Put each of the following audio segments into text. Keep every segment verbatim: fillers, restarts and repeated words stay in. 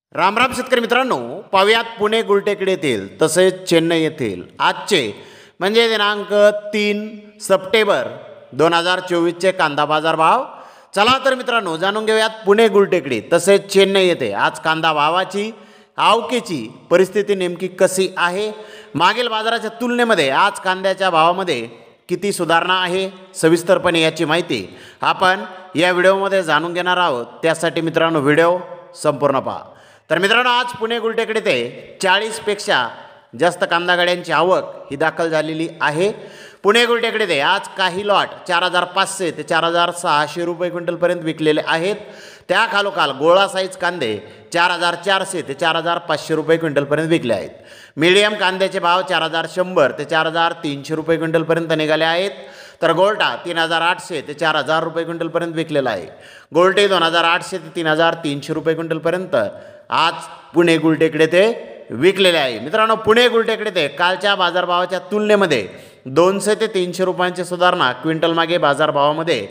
राम राम शेतकरी मित्रांनो, पाहुयात पुणे गुलटेकडी येथील तसेच चेन्नई येथील आजचे म्हणजे दिनांक तीन सप्टेंबर दोन हजार चोवीसचे कांदा बाजार भाव। चला तर मित्रांनो जाणून घेऊयात पुणे गुलटेकडी तसेच चेन्नई येथे आज कांदा भावाची आवकेची परिस्थिती नेमकी कशी आहे, मागील बाजाराच्या तुलनेमध्ये आज कांद्याच्या भावामध्ये किती सुधारणा आहे, सविस्तरपणे याची माहिती आपण या व्हिडिओमध्ये जाणून घेणार आहोत। त्यासाठी मित्रांनो व्हिडिओ संपूर्ण पहा। तर मित्रांनो आज पुणे गुलटेकडी ते चाळीस पेक्षा जास्त कांदा गाड्यांची आवक ही दाखल झालेली आहे। पुणे गुलटेकडी ते आज काही लॉट चार हजार पाचशे ते चार हजार सहाशे रुपये क्विंटलपर्यंत विकलेले आहेत। त्या खालोखाल गोळा साईज कांदे चार हजार चारशे ते चार हजार पाचशे रुपये क्विंटलपर्यंत विकले आहेत। मीडियम कांद्याचे भाव चार हजार शंभर ते चार हजार तीनशे रुपये क्विंटलपर्यंत निघाले आहेत। तर गोल्टा तीन हजार आठशे ते चार हजार रुपये क्विंटलपर्यंत विकलेला आहे। गोल्टे दोन हजार आठशे ते तीन हजार तीनशे रुपये क्विंटलपर्यंत आज पुणे गुलटेकडी ते विकलेले आहे। मित्रांनो पुणे गुलटेकडी ते कालच्या बाजारभावाच्या तुलनेमध्ये दोनशे ते तीनशे रुपयांची सुधारणा क्विंटल मागे बाजारभावामध्ये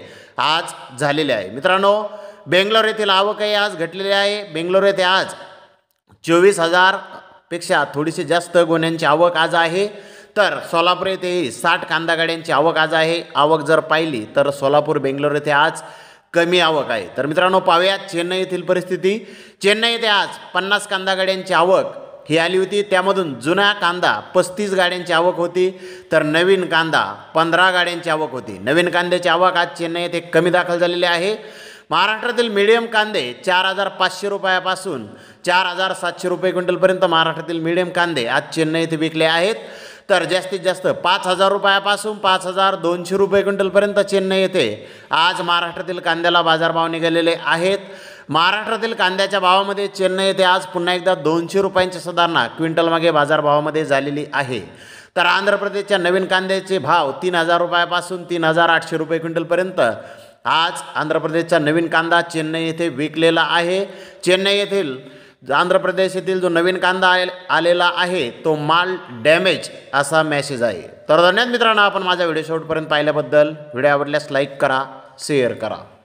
आज झालेली आहे। मित्रांनो बेंगलोर येथील आवकही आज घटलेली आहे। बेंगलोर येथे आज चोवीस हजार पेक्षा थोडीशी जास्त गोण्यांची आवक आज आहे। तर सोलापूर येथे साठ कांदा गाड्यांची आवक आज आहे। आवक जर पाहिली तर सोलापूर बेंगलोर येथे आज कमी आवक आहे। तर मित्रांनो पाहुयात चेन्नई येथील परिस्थिती। चेन्नई येथे आज पन्नास कांदा गाड्यांची आवक ही आली होती। त्यामधून जुना कांदा पस्तीस गाड्यांची आवक होती, तर नवीन कांदा पंधरा गाड्यांची आवक होती। नवीन कांद्याची आवक आज चेन्नई येथे कमी दाखल झालेली आहे। महाराष्ट्रातील मीडियम कांदे चार हजार पाचशे रुपयापासून चार हजार सातशे रुपये क्विंटलपर्यंत महाराष्ट्रातील मीडियम कांदे आज चेन्नई येथे विकले आहेत। तर जास्तीत जास्त पाच हजार रुपयापासून पाच हजार दोनशे रुपये क्विंटलपर्यंत चेन्नई येथे आज महाराष्ट्रातील कांद्याला बाजारभाव निघालेले आहेत। महाराष्ट्रातील कांद्याच्या भावामध्ये चेन्नई येथे आज पुन्हा एकदा दोनशे रुपयांची सुधारणा क्विंटल मागे बाजारभावामध्ये झालेली आहे। तर आंध्र प्रदेशच्या नवीन कांद्याचे भाव तीन हजार रुपयापासून तीन हजार आठशे रुपये क्विंटलपर्यंत आज आंध्र प्रदेशचा नवीन कांदा चेन्नई येथे विकलेला आहे। चेन्नई येथील आंध्र प्रदेश येथील जो नवीन कांदा आलेला आहे तो माल डॅमेज असा मेसेज आहे। तर धन्यवाद मित्रांनो, आपण माझा व्हिडिओ शेवटपर्यंत पाहिल्याबद्दल। व्हिडिओ आवडल्यास लाईक करा, शेअर करा।